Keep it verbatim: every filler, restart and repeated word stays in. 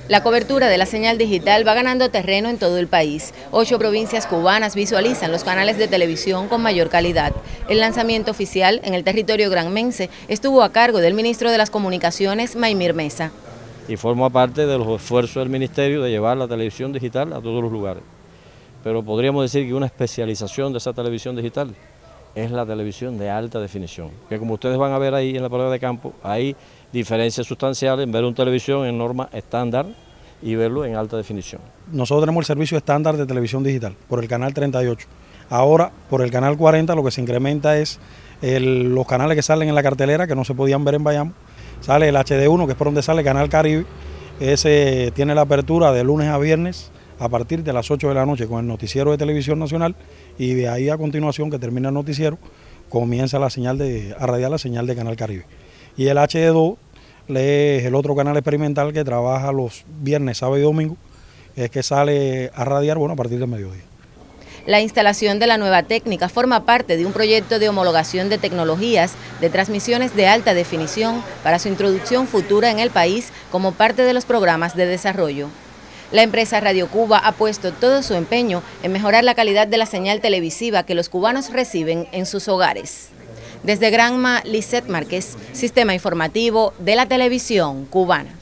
La cobertura de la señal digital va ganando terreno en todo el país. Ocho provincias cubanas visualizan los canales de televisión con mayor calidad. El lanzamiento oficial en el territorio granmense estuvo a cargo del ministro de las Comunicaciones, Maymir Mesa. Y forma parte de los esfuerzos del ministerio de llevar la televisión digital a todos los lugares. Pero podríamos decir que una especialización de esa televisión digital es la televisión de alta definición, que como ustedes van a ver ahí en la prueba de campo, hay diferencias sustanciales en ver una televisión en norma estándar y verlo en alta definición. Nosotros tenemos el servicio estándar de televisión digital por el canal treinta y ocho. Ahora, por el canal cuarenta, lo que se incrementa es el, los canales que salen en la cartelera, que no se podían ver en Bayamo. Sale el H D uno, que es por donde sale Canal Caribe. Ese tiene la apertura de lunes a viernes a partir de las ocho de la noche con el noticiero de Televisión Nacional, y de ahí a continuación, que termina el noticiero, comienza la señal de, a radiar la señal de Canal Caribe. Y el H D dos es el otro canal experimental que trabaja los viernes, sábado y domingo, es que sale a radiar, bueno, a partir del mediodía. La instalación de la nueva técnica forma parte de un proyecto de homologación de tecnologías de transmisiones de alta definición para su introducción futura en el país como parte de los programas de desarrollo. La empresa Radio Cuba ha puesto todo su empeño en mejorar la calidad de la señal televisiva que los cubanos reciben en sus hogares. Desde Granma, Lisette Márquez, Sistema Informativo de la Televisión Cubana.